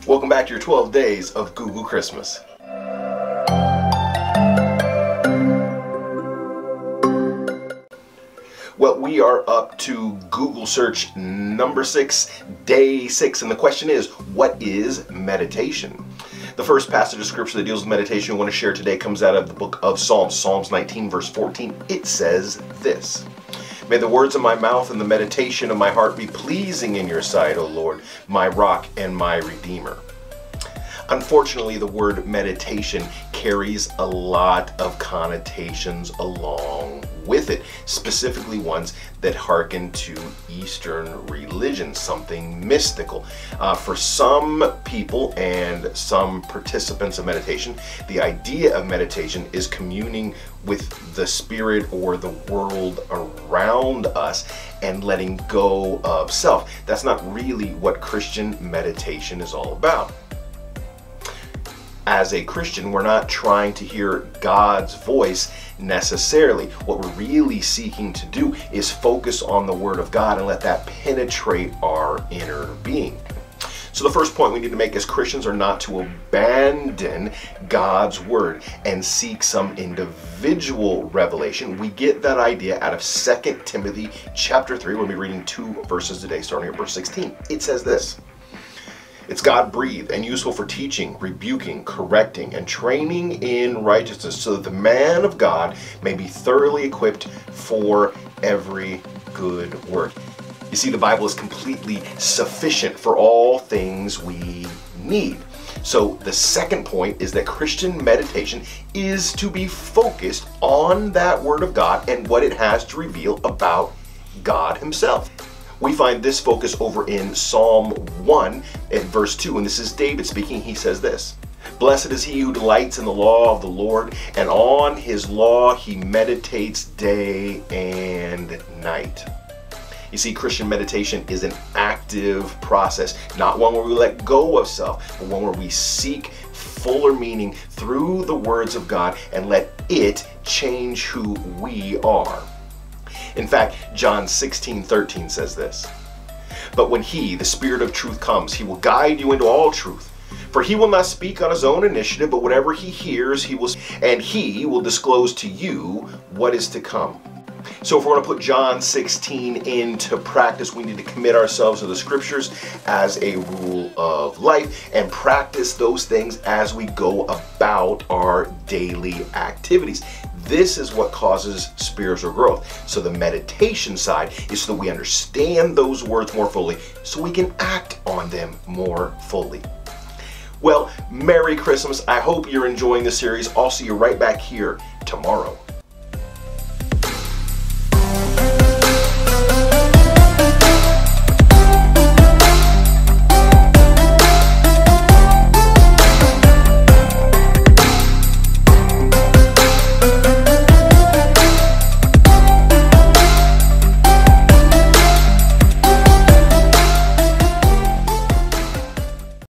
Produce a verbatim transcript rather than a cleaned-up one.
Welcome back to your twelve days of Google Christmas. Well, we are up to Google search number six, day six, and the question is, what is meditation? The first passage of scripture that deals with meditation we want to share today comes out of the book of Psalms, Psalms nineteen, verse fourteen. It says this: "May the words of my mouth and the meditation of my heart be pleasing in your sight, O Lord, my rock and my redeemer." Unfortunately, the word meditation carries a lot of connotations along with it, specifically ones that hearken to Eastern religion, something mystical. Uh, for some people and some participants of meditation, the idea of meditation is communing with the spirit or the world around us and letting go of self. That's not really what Christian meditation is all about. As a Christian, we're not trying to hear God's voice necessarily. What we're really seeking to do is focus on the Word of God and let that penetrate our inner being. So the first point we need to make as Christians are not to abandon God's Word and seek some individual revelation. We get that idea out of Second Timothy chapter three. We'll be reading two verses today, starting at verse sixteen. It says this: "It's God-breathed and useful for teaching, rebuking, correcting, and training in righteousness, so that the man of God may be thoroughly equipped for every good work." You see, the Bible is completely sufficient for all things we need. So the second point is that Christian meditation is to be focused on that Word of God and what it has to reveal about God Himself. We find this focus over in Psalm one at verse two, and this is David speaking. He says this: "Blessed is he who delights in the law of the Lord, and on his law he meditates day and night." You see, Christian meditation is an active process, not one where we let go of self, but one where we seek fuller meaning through the words of God and let it change who we are. In fact, John sixteen thirteen says this: "But when he, the Spirit of truth, comes, he will guide you into all truth. For he will not speak on his own initiative, but whatever he hears, he will, and he will disclose to you what is to come." So if we're going to put John sixteen into practice, we need to commit ourselves to the scriptures as a rule of life and practice those things as we go about our daily activities. This is what causes spiritual growth. So the meditation side is so that we understand those words more fully, so we can act on them more fully. Well, Merry Christmas. I hope you're enjoying the series. I'll see you right back here tomorrow.